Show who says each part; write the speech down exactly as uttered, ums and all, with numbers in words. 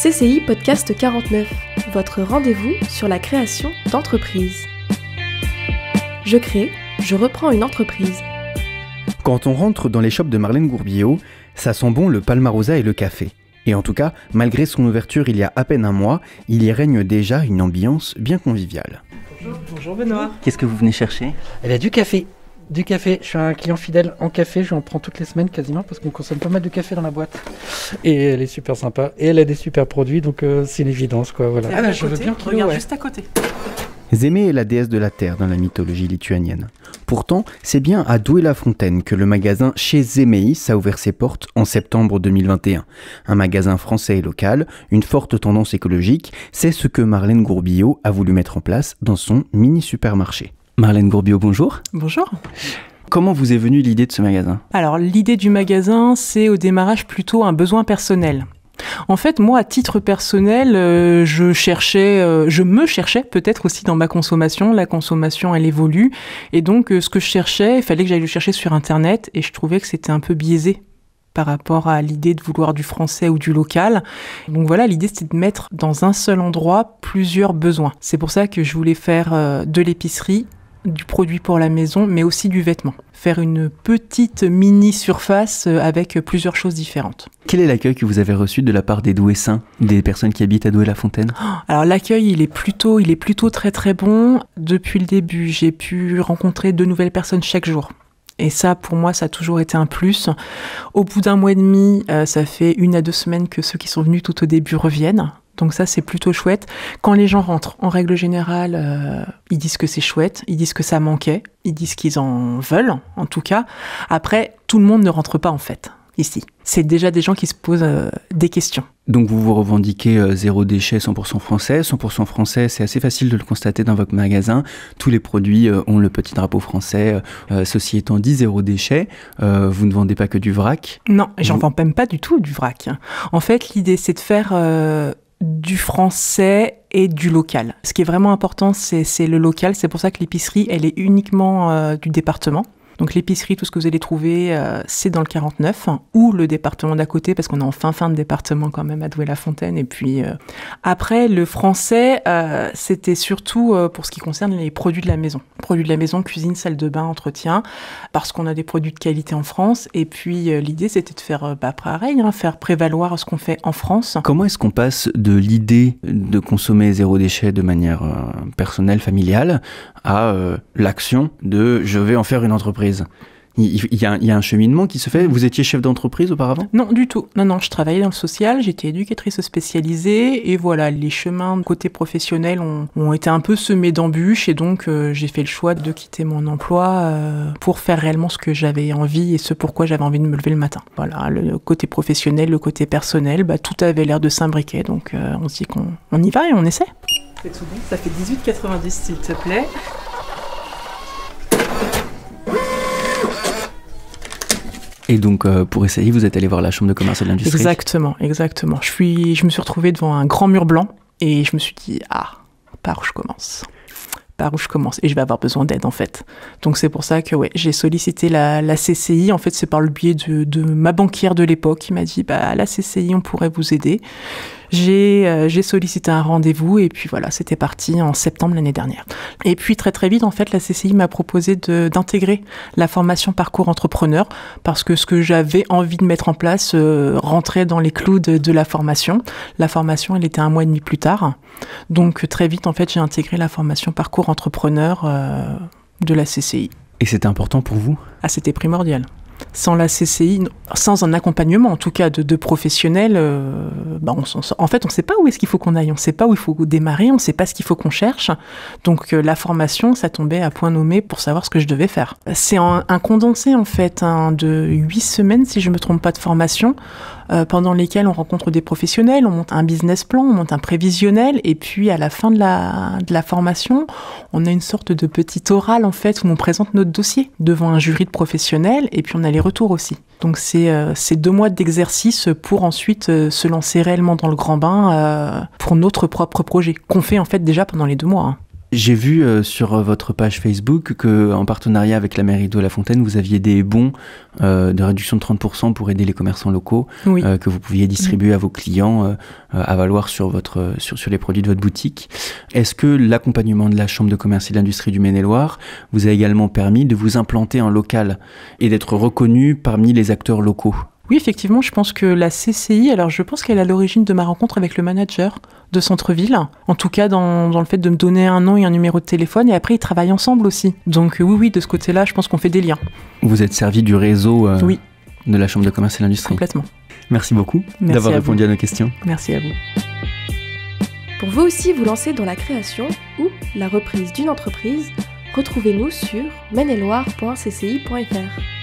Speaker 1: C C I Podcast quarante-neuf, votre rendez-vous sur la création d'entreprises. Je crée, je reprends une entreprise.
Speaker 2: Quand on rentre dans les shops de Marlène Gourbillot, ça sent bon le palmarosa et le café. Et en tout cas, malgré son ouverture il y a à peine un mois, il y règne déjà une ambiance bien conviviale.
Speaker 3: Bonjour, bonjour Benoît.
Speaker 2: Qu'est-ce que vous venez chercher ?
Speaker 3: Elle a du café. Du café. Je suis un client fidèle en café. Je en prends toutes les semaines quasiment parce qu'on consomme pas mal de café dans la boîte. Et elle est super sympa. Et elle a des super produits, donc euh, c'est une évidence, quoi. Voilà.
Speaker 4: Ah bah, je veux bien qu'il regarde ouais. juste à côté.
Speaker 2: Zémée est la déesse de la terre dans la mythologie lituanienne. Pourtant, c'est bien à Douai-la-Fontaine que le magasin Chez Zemeis a ouvert ses portes en septembre deux mille vingt et un. Un magasin français et local, une forte tendance écologique, c'est ce que Marlène Gourbillot a voulu mettre en place dans son mini-supermarché. Marlène Gourbillot, bonjour.
Speaker 4: Bonjour.
Speaker 2: Comment vous est venue l'idée de ce magasin ?
Speaker 4: Alors, l'idée du magasin, c'est au démarrage plutôt un besoin personnel. En fait, moi, à titre personnel, euh, je cherchais, euh, je me cherchais peut-être aussi dans ma consommation. La consommation, elle évolue. Et donc, euh, ce que je cherchais, il fallait que j'aille le chercher sur Internet. Et je trouvais que c'était un peu biaisé par rapport à l'idée de vouloir du français ou du local. Donc voilà, l'idée, c'était de mettre dans un seul endroit plusieurs besoins. C'est pour ça que je voulais faire euh, de l'épicerie, du produit pour la maison, mais aussi du vêtement. Faire une petite mini-surface avec plusieurs choses différentes.
Speaker 2: Quel est l'accueil que vous avez reçu de la part des Douessins, des personnes qui habitent à Douai-la-Fontaine ?
Speaker 4: Alors l'accueil, il est plutôt, il est plutôt très très bon. Depuis le début, j'ai pu rencontrer de nouvelles personnes chaque jour. Et ça, pour moi, ça a toujours été un plus. Au bout d'un mois et demi, euh, ça fait une à deux semaines que ceux qui sont venus tout au début reviennent. Donc ça, c'est plutôt chouette. Quand les gens rentrent, en règle générale, euh, ils disent que c'est chouette, ils disent que ça manquait, ils disent qu'ils en veulent, en tout cas. Après, tout le monde ne rentre pas, en fait, ici. C'est déjà des gens qui se posent euh, des questions.
Speaker 2: Donc vous vous revendiquez euh, zéro déchet, cent pour cent français. cent pour cent français, c'est assez facile de le constater dans votre magasin. Tous les produits euh, ont le petit drapeau français. Euh, ceci étant dit, zéro déchet. Euh, vous ne vendez pas que du vrac.
Speaker 4: Non, j'en
Speaker 2: vous...
Speaker 4: vends même pas du tout du vrac. En fait, l'idée, c'est de faire... Euh, du français et du local. Ce qui est vraiment important, c'est, c'est le local. C'est pour ça que l'épicerie, elle est uniquement euh, du département. Donc l'épicerie, tout ce que vous allez trouver, euh, c'est dans le quarante-neuf, hein, ou le département d'à côté, parce qu'on est en fin fin de département quand même à Douai-la-Fontaine. Et puis euh, après, le français, euh, c'était surtout euh, pour ce qui concerne les produits de la maison. Produits de la maison, cuisine, salle de bain, entretien, parce qu'on a des produits de qualité en France. Et puis euh, l'idée, c'était de faire euh, bah, pareil, hein, faire prévaloir ce qu'on fait en France.
Speaker 2: Comment est-ce qu'on passe de l'idée de consommer zéro déchet de manière euh, personnelle, familiale, à euh, l'action de « je vais en faire une entreprise ». Il y, a, il y a un cheminement qui se fait. Vous étiez chef d'entreprise auparavant ?
Speaker 4: Non, du tout. Non, non, je travaillais dans le social, j'étais éducatrice spécialisée et voilà, les chemins côté professionnel ont, ont été un peu semés d'embûches et donc euh, j'ai fait le choix de quitter mon emploi euh, pour faire réellement ce que j'avais envie et ce pourquoi j'avais envie de me lever le matin. Voilà, le côté professionnel, le côté personnel, bah, tout avait l'air de s'imbriquer donc euh, on se dit qu'on on y va et on essaie. C'est tout bon, ça fait dix-huit quatre-vingt-dix s'il te plaît.
Speaker 2: Et donc, euh, pour essayer, vous êtes allé voir la Chambre de commerce et de l'industrie ?
Speaker 4: Exactement, exactement. Je, suis, je me suis retrouvée devant un grand mur blanc et je me suis dit, ah, par où je commence ? Par où je commence ? Et je vais avoir besoin d'aide, en fait. Donc, c'est pour ça que ouais, j'ai sollicité la, la C C I. En fait, c'est par le biais de, de ma banquière de l'époque qui m'a dit, bah, la C C I, on pourrait vous aider. J'ai, euh, j'ai sollicité un rendez-vous et puis voilà, c'était parti en septembre l'année dernière. Et puis très très vite, en fait, la C C I m'a proposé de, d'intégrer la formation parcours entrepreneur parce que ce que j'avais envie de mettre en place euh, rentrait dans les clous de, de la formation. La formation, elle était un mois et demi plus tard. Donc très vite, en fait, j'ai intégré la formation parcours entrepreneur euh, de la C C I.
Speaker 2: Et c'était important pour vous ?
Speaker 4: Ah, c'était primordial. Sans la C C I, sans un accompagnement en tout cas de, de professionnels, euh, bah on s'en sort. En fait on ne sait pas où est-ce qu'il faut qu'on aille, on ne sait pas où il faut démarrer, on ne sait pas ce qu'il faut qu'on cherche. Donc euh, la formation, ça tombait à point nommé pour savoir ce que je devais faire. C'est un, un condensé en fait hein, de huit semaines si je ne me trompe pas de formation, euh, pendant lesquelles on rencontre des professionnels, on monte un business plan, on monte un prévisionnel et puis à la fin de la, de la formation, on a une sorte de petit oral en fait où on présente notre dossier devant un jury de professionnels et puis on a les retours aussi. Donc c'est, euh, c'est deux mois d'exercice pour ensuite euh, se lancer réellement dans le grand bain euh, pour notre propre projet, qu'on fait en fait déjà pendant les deux mois. Hein.
Speaker 2: J'ai vu euh, sur votre page Facebook qu'en partenariat avec la mairie de La Fontaine, vous aviez des bons euh, de réduction de trente pour cent pour aider les commerçants locaux,
Speaker 4: Oui.
Speaker 2: euh, que vous pouviez distribuer à vos clients, euh, à valoir sur, votre, sur, sur les produits de votre boutique. Est-ce que l'accompagnement de la Chambre de commerce et d'industrie du Maine-et-Loire vous a également permis de vous implanter en local et d'être reconnu parmi les acteurs locaux ?
Speaker 4: Oui, effectivement, je pense que la C C I, alors je pense qu'elle est à l'origine de ma rencontre avec le manager de Centre-Ville, en tout cas dans, dans le fait de me donner un nom et un numéro de téléphone, et après ils travaillent ensemble aussi. Donc euh, oui, oui, de ce côté-là, je pense qu'on fait des liens.
Speaker 2: Vous êtes servi du réseau euh,
Speaker 4: Oui.
Speaker 2: de la Chambre de commerce et d'industrie.
Speaker 4: Complètement.
Speaker 2: Merci beaucoup
Speaker 4: Merci
Speaker 2: d'avoir
Speaker 4: à
Speaker 2: répondu
Speaker 4: vous.
Speaker 2: à nos questions.
Speaker 4: Merci à vous.
Speaker 1: Pour vous aussi vous lancer dans la création ou la reprise d'une entreprise, retrouvez-nous sur maine et loire point c c i point f r.